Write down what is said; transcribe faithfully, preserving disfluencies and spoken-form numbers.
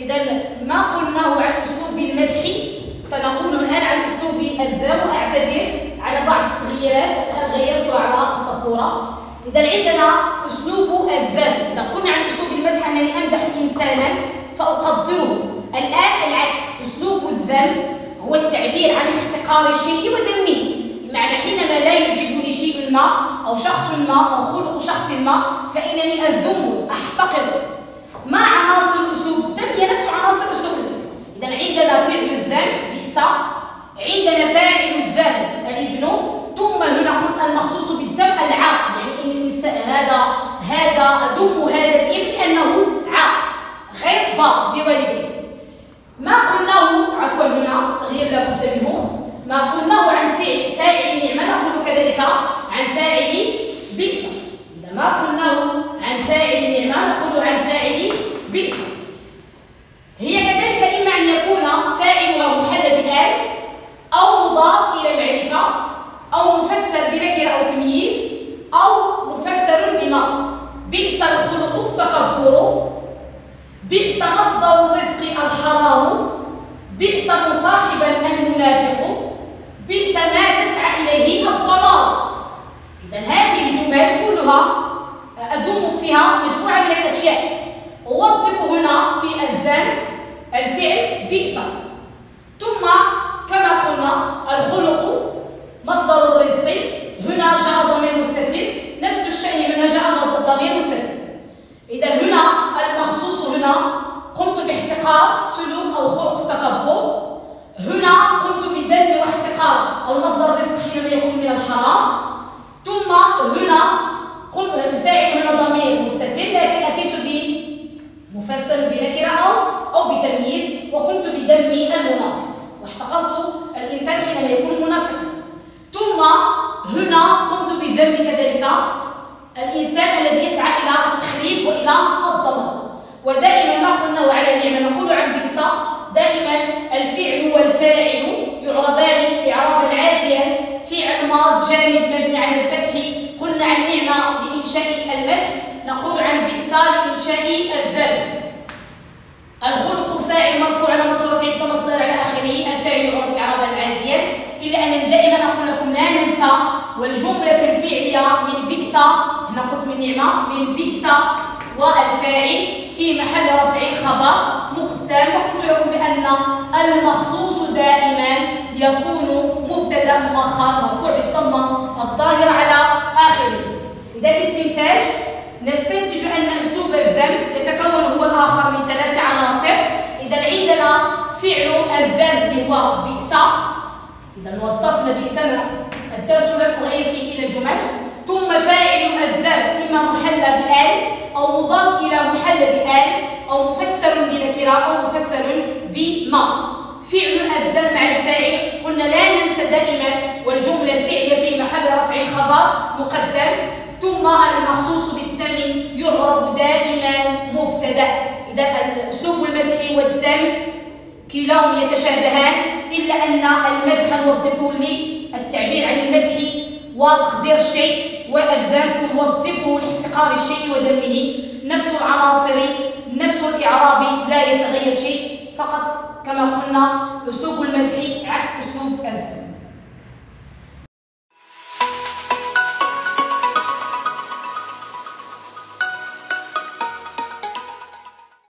إذا ما قلناه عن أسلوب المدح سنقول الآن عن أسلوب الذم، وأعتذر على بعض التغييرات الآن غيرتها على السبورة. إذا عندنا أسلوب الذم، إذا قلنا عن أسلوب المدح أنني أمدح إنسانا فأقدره، الآن العكس، أسلوب الذم هو التعبير عن احتقار الشيء وذمه، بمعنى حينما لا يعجبني شيء ما أو شخص ما أو خلق شخص ما فإنني أذمه أحتقره. ما عناصر أسلوب الذم هي نفس عناصر أسلوب المدح. إذا عندنا فعل الذم بئس، عندنا فاعل الذم الابن، ثم هنا قلت المخصوص بالذم العاق، يعني إن الإنسان هذا هذا أذم هذا الابن لأنه عاق غير بار بوالديه. ما قلناه عفوا هنا تغيير لابد منه، ما قلناه عن فعل فاعل النعمة نقول كذلك عن فاعل بئس. إذا ما قلناه عن فاعل النعمة نقول عن فاعل بئس. هي كذلك إما أن يكون فاعلها محل بآل أو مضاف إلى المعرفة أو مفسر بنكرة أو تمييز أو مفسر بما. بئس الخلق التكبر، بئس مصدر الرزق الحرام، بئس مصاحبا المنافق، بئس ما تسعى إليه الضمار. إذا هذه الجمل كلها أضم فيها مجموعة من الأشياء، أوظف هنا في الذم الفعل بئس، ثم كما قلنا الخلق مصدر الرزق، هنا جاء ضمير مستتر، نفس الشيء هنا جاء ضمير مستتر. إذا هنا المخصوص هنا قمت باحتقار سلوك أو خلق التكبر، هنا قمت بذم واحتقار المصدر الرزق حينما يكون من الحرام، ثم هنا الفاعل هنا ضمير مستتر لكن أتيت بمفسر بنكرة أو أو بتمييز، وقمت بذم المنافق واحتقرت الإنسان حينما يكون منافقا. ثم هنا قمت بذم كذلك الإنسان الذي يسعى إلى التخريب وإلى الضمان. ودائما ما قلناه على النعمة نقول عن بئس دائما الفعل والفاعل يعربان إعرابا عاديا، فعل ماض جامد مبني على الفتح. قلنا عن نعمة لإنشاء المدح، نقول عن بئس لإنشاء الذم. الخلق فاعل مرفوع على رفع الضم الضار على آخره، الفاعل يعرب إعرابا عاديا، إلا أنني دائما أقول لكم لا ننسى والجملة الفعلية من بئس، هنا قلت من نعمة من بئس، والفاعل في محل رفع خبر مقدم. وقلت لكم بأن المخصوص دائما يكون مبتدأ مؤخر مرفوع بالضمة الظاهرة على آخره. إذا الاستنتاج نستنتج أن أسلوب الذم يتكون هو الآخر من ثلاث عناصر. إذا عندنا فعل الذم هو بئس، إذا وظفنا بئس الدرس لم أغير فيه إلى الجمل. ثم فاعل الذم إما محل بآل أو مضاف إلى محل بآل أو مفسر بنكرة أو مفسر بما. فعل الذم مع الفاعل قلنا لا ننسى دائما والجملة الفعلية في محل رفع خبر مقدم، ثم المخصوص بالذم يعرب دائما مبتدأ. إذا أسلوب المدح والذم كلاهما يتشابهان، إلا أن المدح نوظفه للتعبير عن المدح وتقدير الشيء، والذم نوظفه لاحتقار الشيء وذمه. نفس العناصر نفس الإعراب لا يتغير شيء، فقط كما قلنا أسلوب المدح